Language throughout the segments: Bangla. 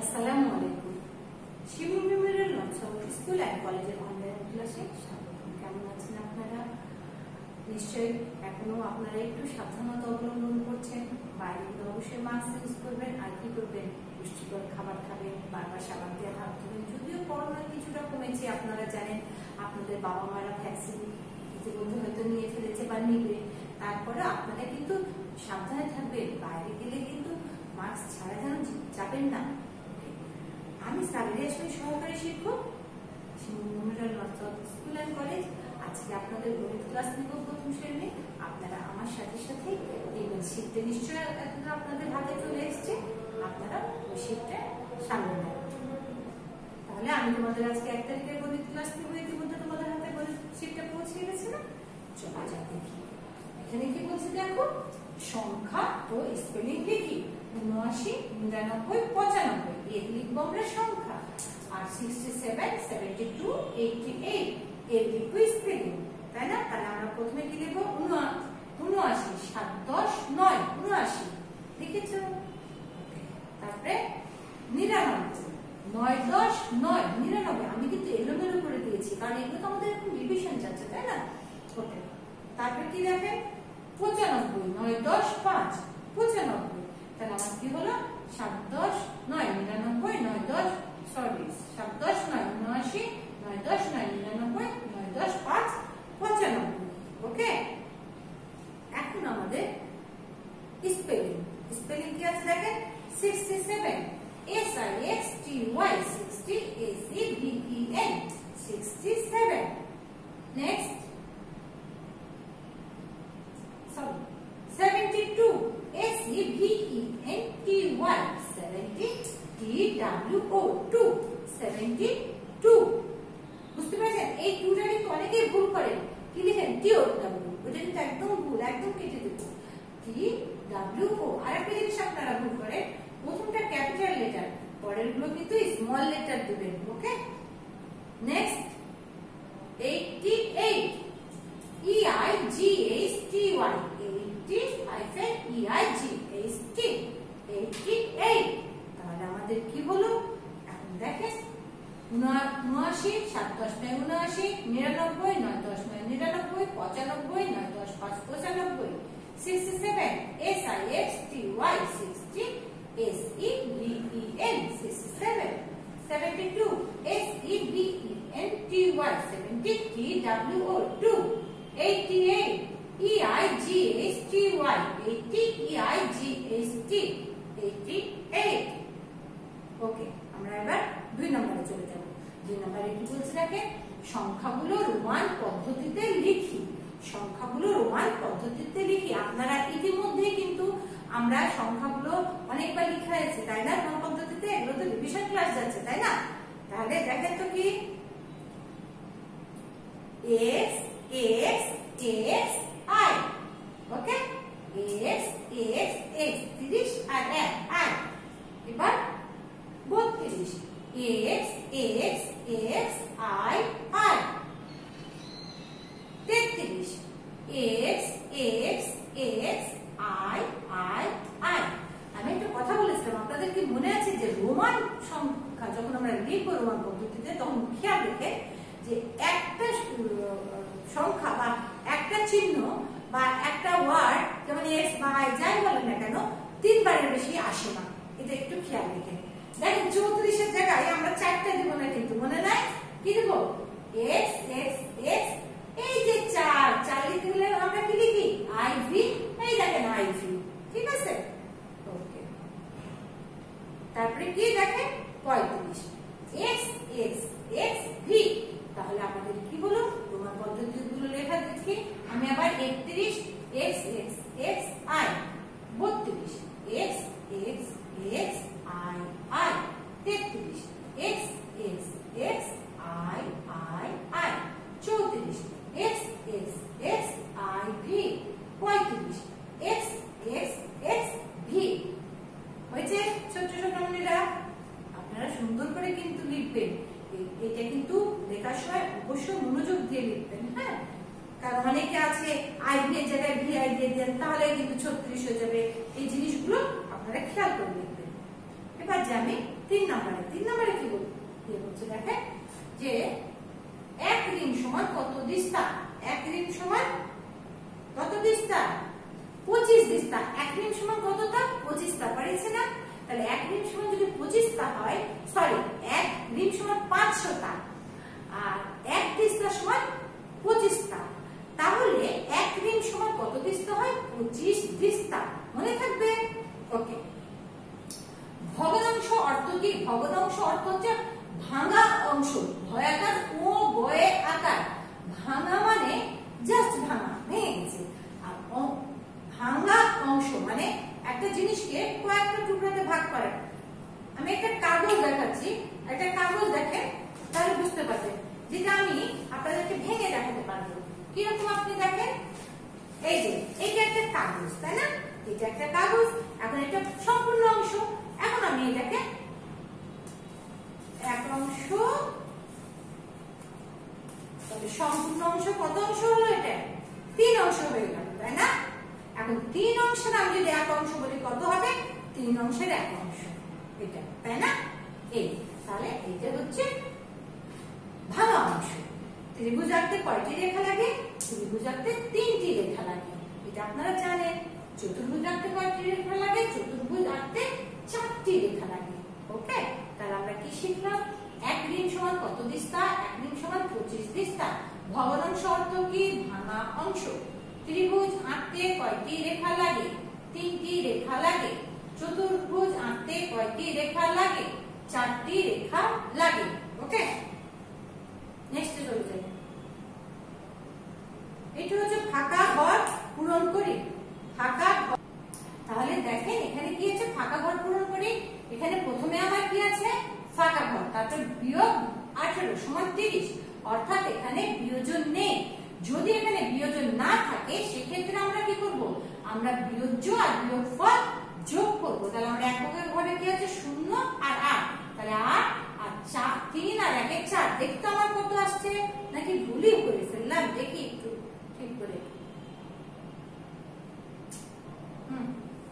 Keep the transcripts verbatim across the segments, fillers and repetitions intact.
আসসালামু আলাইকুম। Shibu memorial north school and কলেজের অনলাইন ক্লাসে স্বাগতম। কেমন আছেন আপনারা? নিশ্চয়ই এখনো আপনারা একটু সাবধানতা অবলম্বন করছেন। বাইরে অবশ্যই মাস্ক ইউজ করবেন, আর কি করবেন, পুষ্টিকর খাবার খাবেন, বারবার সাবান দিয়ে হাত ধুবেন। যদিও করোনা কিছুটা কমেছে, আপনারা জানেন আপনাদের বাবা মারা ভ্যাকসিন ইতিমধ্যে হয়তো নিয়ে ফেলেছে বা নিবে, তারপরে আপনারা কিন্তু সাবধানে থাকবেন। বাইরে গেলে কিন্তু মাস্ক ছাড়া যেন যাবেন না। আমি সাবিরিয়া সহকারী শিক্ষক, Shibu memorial north school and college. আজকে আপনাদের গণিত ক্লাস নিব প্রথম শ্রেণী। আপনারা আমার সাথে সাথে এই শীতটা নিশ্চয়ই আপনাদের হাতে চলে এসছে, আপনারা ওই শীতটা সামনে নেন। তাহলে আমি তোমাদের আজকে এক তারিখের গণিত ক্লাস নিব। ইতিমধ্যে তোমাদের হাতে গণিত শীতটা পৌঁছে গেছে না? চলো যা দেখি এখানে কি বলছে দেখো। সংখ্যা ও স্পেলিং লিখি। উনআশি, নিরানব্বই, পঁচানব্বই এর লিখবো আমরা সংখ্যা। আর sixty seven, seventy two, eighty eight এর লিখবো স্পেলিং, তাই না? তাহলে আমরা প্রথমে কি লিখবো? উনআশি, সাত দশ নয়, উনআশি লিখেছ। তারপরে নিরানব্বই, নয় দশ নয়, নিরানব্বই। আমি কিন্তু এলোমেলো করে দিয়েছি, কারণ এগুলো তো আমাদের এখন রিভিশন যাচ্ছে, তাই না? ওকে। তারপরে কি দেখেন? পঁচানব্বই, নয় দশ পাঁচ, পঁচানব্বই। তাহলে আমার কি হলো? সাত দশ নয়, নিরানব্বই, নয় দশ সরি সাত দশ নয়, উনআশি, নয় দশ নয়, নিরানব্বই, নয় দশ পাঁচ, পঁচানব্বই। ওকে। এখন আমাদের স্পেলিং স্পেলিং কি আছে দেখেন। Sixty seven, S I X T Y, sixty, S E V E N, sixty seven. Next sorry seventy two, S E V E N T Y, seventy, T W O two, seventy two. বুঝতে পারছেন? এই টুটা কিন্তু অনেকেই ভুল করেন। কি লিখেন? টি ও ডাব্লিউ, ওটা কিন্তু একদম ভুল, একদম কেটে দেব। টি ডাব্লিউ ও। আরেকটা জিনিস আপনারা ভুল করেন, প্রথমটা ক্যাপিটাল লেটার, পরের গুলো কিন্তু স্মল লেটার দিবেন। Okay. Next eighty eight, E I G H T Y, eighty hyphen E I G H T, eighty eight. তাহলে আমাদের কি হলো? এখন দেখেন উনআশি, সাত দশ নয়, উনআশি, নিরানব্বই, নয় দশ নয়, নিরানব্বই, পঁচানব্বই, নয় দশ পাঁচ, পঁচানব্বই, sixty seven, S I X T Y, sixty, S E V E N, sixty seven, seventy two, S E V E N T Y, seventy, T W O two, eighty eight, E I G H T Y, eighty, E I G H T, eighty eight. Okay. আমরা এবার দুই নম্বরে চলে যাব। দুই নম্বরে কি বলছে দেখেন? সংখ্যাগুলো রোমান পদ্ধতিতে লিখি। সংখ্যাগুলো রোমান পদ্ধতিতে লিখি। আপনারা ইতিমধ্যে কিন্তু আমরা সংখ্যাগুলো অনেকবার লিখে আছে, তাই না? রোমান পদ্ধতিতে এগুলো তো রিভিশন ক্লাস যাচ্ছে, তাই না? তাহলে দেখেন তো কি, X X X I. Okay. X X X, তিরিশ আর এক আই। এবার বত্রিশ, X X X I I. তেত্রিশ, X X X I I I. আমি একটা কথা বলেছিলাম, আপনাদের কি মনে আছে যে রোমান সংখ্যা যখন আমরা লিখবো রোমান পদ্ধতিতে, তখন খেয়াল রেখে যে একটা সংখ্যা বা একটা চিহ্ন বা একটা ওয়ার্ড, যেমন এক্স বা আই যাই বলেন না কেন, তিনবারের বেশি আসে না। এটা একটু খেয়াল রেখে দেখেন। চৌত্রিশের জায়গায় আমরা চারটা দিব না, কিন্তু মনে নাই কি দেব? এক্স এক্স এক্স, এই যে চার, চার লিখতে হলে আমরা কি লিখি? I V. এই দেখেন আই ভি, ঠিক আছে? ওকে। তারপরে কি দেখেন? পঁয়ত্রিশ, এক্স এক্স এক্স ভি। তাহলে আমাদের কি হলো? রোমান পদ্ধতিগুলো লেখা দেখি আমি আবার। একত্রিশ, এক্স এক্স এক্স আই। বত্রিশ, X X X I I. তেত্রিশ, X X X I I I. চৌত্রিশ, X X X I V. পঁয়ত্রিশ, এক্স এক্স এক্স ভি। হয়েছে ছোট্ট ছোট মনিরা? আপনারা সুন্দর করে কিন্তু লিখবেন। এটা কিন্তু লেখার সময় অবশ্যই মনোযোগ দিয়ে লিখবেন, হ্যাঁ? কারণ অনেকে আছে আই ভি এর জায়গায় ভি আই দিয়ে দেন, তাহলে কিন্তু ছত্রিশ হয়ে যাবে। এই জিনিসগুলো আপনারা খেয়াল করে লিখবেন। এবার যে আমি তিন নম্বরে তিন নম্বরে কি বলবো দিয়ে বলছে দেখেন যে এক ঋণ সমান কত দিস্তা, এক ঋণ সমান কত দিস্তা, পঁচিশ দিস্তা। এক ঋণ সমান কতটা, পঁচিশটা, পারিছে না? তাহলে এক ঋণ সমান যদি পঁচিশটা হয়, সরি এক ঋণ সমান পাঁচশোটা আর এক দিস্তা সমান পঁচিশটা, তাহলে এক ঋণ সমান কত দিস্তা হয়, পঁচিশ দিস্তা। মনে থাকবে? ওকে। ভগ্নাংশ অর্থ কি? ভগ্নাংশ অর্থ হচ্ছে ভাঙা অংশ, ভয়াকার ও বয়ে আকার। ভাঙা মানে জাস্ট ভাঙা, ভেঙে গেছে। আর ভাঙা অংশ মানে একটা জিনিসকে কয়েকটা টুকরাতে ভাগ করে। আমি একটা কাগজ দেখাচ্ছি, একটা কাগজ দেখেন তাহলে বুঝতে পারবেন, যেটা আমি আপনাদেরকে ভেঙে দেখাতে পারবো। কিরকম আপনি দেখেন, এই যে এটা একটা কাগজ, তাই না? এটা একটা কাগজ, এখন এটা সম্পূর্ণ অংশ। এখন আমি এটাকে এক অংশ, তাহলে সম্পূর্ণ অংশ কত অংশ হলো, এটা তিন অংশ হয়ে গেল, তাই না? এখন তিন অংশের আমি যদি এক অংশ বলি কত হবে, তিন অংশের এক অংশ, এটা, তাই না? এই তাহলে এটা হচ্ছে ভাঙা অংশ। ত্রিভুজ আঁকতে কয়টি রেখা লাগে? ত্রিভুজ আঁকতে তিনটি রেখা লাগে, এটা আপনারা জানেন। চতুর্ভুজ আঁকতে কয়টি রেখা লাগে? চতুর্ভুজ আঁকতে চারটি রেখা লাগে। ওকে, তাহলে আমরা কি শিখলাম? এক ঋণ সমান কত দিস্তা, এক ঋণ সমান পঁচিশ দিস্তা। ভগ্নাংশ অর্থ কি? ভাঙা অংশ। ত্রিভুজ আঁকতে কয়টি রেখা লাগে? তিনটি রেখা লাগে। চতুর্ভুজ আঁকতে কয়টি রেখা লাগে? চারটি রেখা লাগে। ওকে, নেক্সট চলে যাই। এটা হচ্ছে ফাঁকা ঘর পূরণ করি। ফাঁকা ঘর, তাহলে দেখেন এখানে কি আছে, ফাঁকা ঘর পূরণ করি। এখানে প্রথমে আমার কি আছে, ফাঁকা ঘর, তারপর বিয়োগ আঠারো সমান তিরিশ, অর্থাৎ এখানে বিয়োজন নেই। যদি এখানে বিয়োজন না থাকে সেক্ষেত্রে আমরা কি করব, আমরা বিয়োজ্য আর বিয়োগফল যোগ করব। তাহলে আমরা এককের ঘরে কি আছে, শূন্য আর আট, তাহলে আট আর চার, তিন আর একে চার। দেখতে আমার কত আসছে, নাকি ভুলই করে ফেললাম? দেখি একটু ঠিক করে। হুম,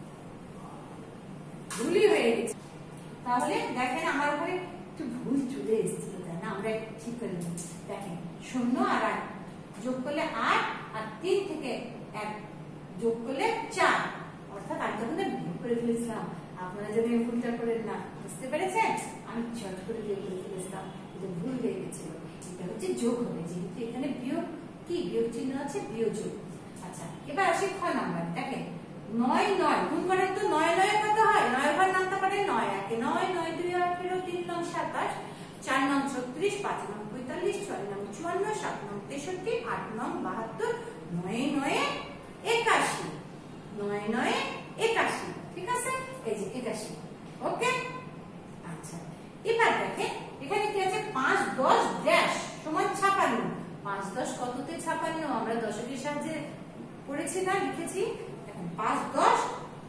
ভুলই হয়ে গেছে। তাহলে দেখেন আমার উপরে একটু ভুল চলে এসেছিল, তাই না? আমরা ঠিক করে নিই। দেখেন শূন্য আর আট যোগ করলে আট, আর তিন থেকে এক যোগ করলে চার, অর্থাৎ আমি তখন ভুল করে ফেলেছিলাম। আপনারা যদি ভুলটা করেন না, বুঝতে পেরেছেন? আমি চট করে বিয়োগ করে ফেলেছিলাম, এটা ভুল হয়ে গেছিল। এটা হচ্ছে যোগ হবে, যেহেতু এখানে বিয়োগ কি, বিয়োগ চিহ্ন আছে, বিয়োজন। আচ্ছা, এবার আসি খ নাম্বার। দেখেন নয় নয় গুণ করেন তো, নয় নয় কত হয়? নয় ঘর নামতে পারে নয় একে নয়, নয় দুই আঠেরো, তিন নং সাতাশ, চার নং ছত্রিশ, পাঁচ নং পঁয়তাল্লিশ, ছয় নং চুয়ান্ন, সাত নং তেষট্টি, আট নং বাহাত্তর, নয় নয় একাশি, নয় নয় একাশি। ঠিক আছে, এই যে একাশি। ওকে, আচ্ছা এবার দেখেন এখানে কি আছে, পাঁচ দশ ড্যাশ সমান ছাপান্ন। পাঁচ দশ কততে ছাপান্ন? আমরা দশকের সাহায্যে পড়েছি না, লিখেছি। পাঁচ দশ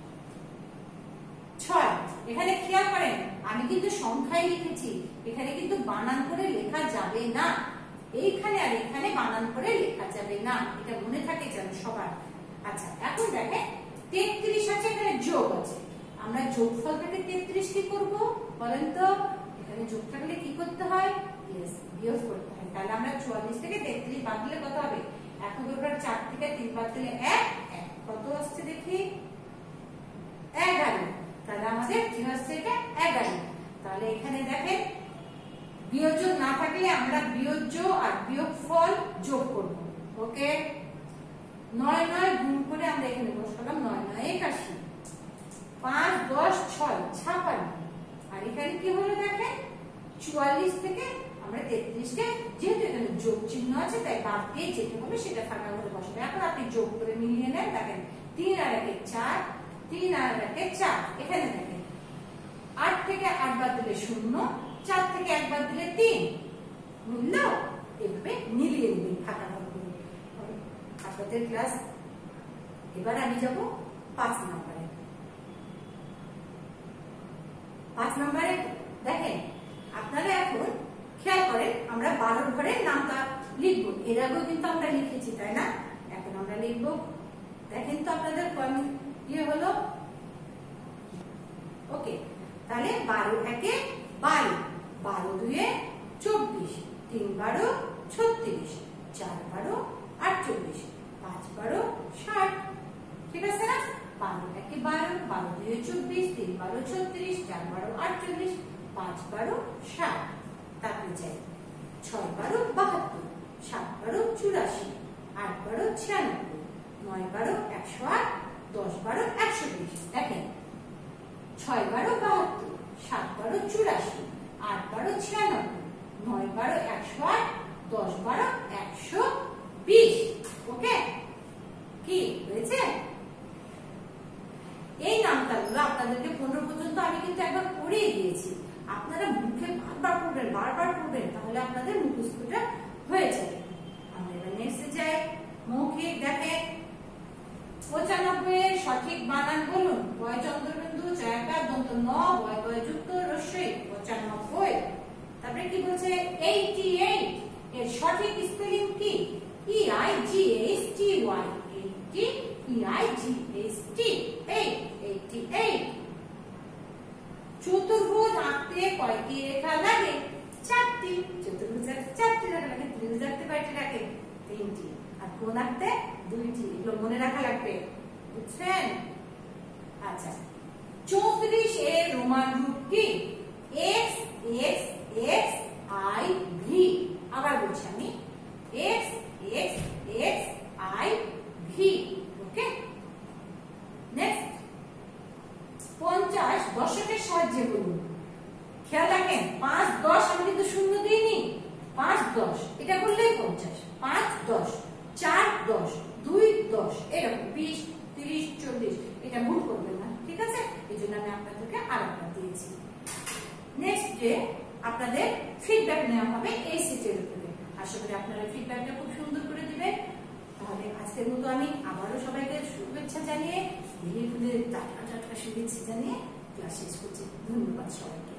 ছয়। এখানে খেয়াল করেন আমি কিন্তু সংখ্যায় লিখেছি, এখানে কিন্তু বানান করে লেখা যাবে না। এইখানে আর এখানে বানান করে লেখা যাবে না, এটা মনে থাকে যেন সবার। আচ্ছা, এখন দেখেন তেত্রিশ আছে, এখানে যোগ আছে। আমরা যোগফল থেকে তেত্রিশ কি করব বলেন তো? এখানে যোগ থাকলে কি করতে হয়? ইয়েস, বিয়োগ করতে হয়। তাহলে আমরা চুয়াল্লিশ থেকে তেত্রিশ বাদ দিলে কত হবে? এখন এবার চার থেকে তিন বাদ দিলে এক, কত আসছে দেখি? এগারো। তাহলে আমাদের কি হচ্ছে, এটা এগারো। তাহলে এখানে দেখেন বিয়োজন না থাকলে আমরা বিয়োজ্য আর বিয়োগফল যোগ করব। ওকে, নয় নয় গুণ করে আমরা এখানে বসালাম নয় নয় একাশি, পাঁচ দশ ছয় ছাপান্ন, আর এখানে কি হলো দেখেন চুয়াল্লিশ থেকে আমরা তেত্রিশকে, যেহেতু এখানে যোগ চিহ্ন আছে তাই বাদ দিয়ে যেতে হবে সেটা ফাঁকা করে বসাবে। এখন আপনি যোগ করে মিলিয়ে নেন। দেখেন তিন আর একে চার, তিন আর একে চার। এখানে দেখেন আট থেকে আট বাদ দিলে শূন্য, চার থেকে এক বাদ দিলে তিন, মিলল? এভাবে মিলিয়ে নেবেন ফাঁকা করে আপনাদের ক্লাস। এবার আমি যাব পাঁচ নম্বরে। পাঁচ নম্বরে দেখেন আপনারা এখন খেয়াল করেন, আমরা বারোর ঘরের নামটা লিখবো। এর আগেও কিন্তু আমরা লিখেছি, তাই না? এখন আমরা লিখবো। দেখেন তো আপনাদের ইয়ে হলো। ওকে, তাহলে বারো একে বারো, বারো দুয়ে চব্বিশ, তিন বারো ছত্রিশ, চার বারো আটচল্লিশ, পাঁচ বারো ষাট। ঠিক আছে না? বারো একে বারো, বারো দুয়ে চব্বিশ, তিন বারো ছত্রিশ, চার বারো আটচল্লিশ, পাঁচ বারো ষাট। তারপরে যাই ছয় বারো বাহাত্তর, সাত বারো চুরাশি, আট বারো ছিয়ানব্বই, নয় বারো একশো আট, দশ বারো একশো বিশ। দেখেন ছয় বারো বাহাত্তর, সাত বারো চুরাশি, আট বারো ছিয়ানব্বই, নয় বারো একশো আট, দশ বারো একশো বিশ। ওকে, কি হয়েছে? এই নামতাগুলো আপনাদেরকে পনেরো পর্যন্ত আমি কিন্তু একবার পড়িয়ে দিয়েছি। আপনারা মুখে বারবার পড়বেন, বারবার পড়বেন, তাহলে আপনাদের মুখস্থটা হয়ে যাবে। আমরা এবার নেক্সট যাই। মৌখিক দেখেন পঁচানব্বই এর সঠিক বানান বলুন। বয় চন্দ্রবিন্দু জয়াকার দন্ত ন, বয় বয় যুক্ত রস্যই পঁচানব্বই। তারপরে কি বলছে আটাশি এর সঠিক স্পেলিং কি? E I G H T Y, আটাশি, ই আই জি এইচ টি, আটাশি। চতুর্ভুজ আঁকতে কয়টি রেখা লাগে? চারটি। চতুর্ভুজ আঁকতে চারটি রেখা লাগে। ত্রিভুজ আঁকতে কয়টি লাগে? তিনটি। আর কোণ আঁকতে দুইটি। এগুলো মনে রাখা লাগবে, বুঝছেন? আচ্ছা, চৌত্রিশ এর রোমান রূপ কি? X X X I V. আবার বলছি আমি, X X X I V. Okay, next পঞ্চাশ দশকের সাহায্যে বলুন। খেয়াল রাখেন, পাঁচ দশ আমি কিন্তু শূন্য দিইনি, পাঁচ দশ এটা বললেই পঞ্চাশ। পাঁচ দশ, চার দশ, দুই দশ, এরকম বিশ তিরিশ চল্লিশ, এটা ভুল করবেন না। ঠিক আছে, এই জন্য আমি আপনাদেরকে আর একটা দিয়েছি। নেক্সট ডে আপনাদের ফিডব্যাক নেওয়া হবে এই সিটের উপরে। আশা করি আপনারা ফিডব্যাকটা খুব সুন্দর করে দিবেন। তাহলে আজকের মতো আমি আবারও সবাইকে শুভেচ্ছা জানিয়ে, ধীরে ধীরে টাটকা টাটকা শুভেচ্ছা জানিয়ে ক্লাস শেষ করছি। ধন্যবাদ সবাইকে।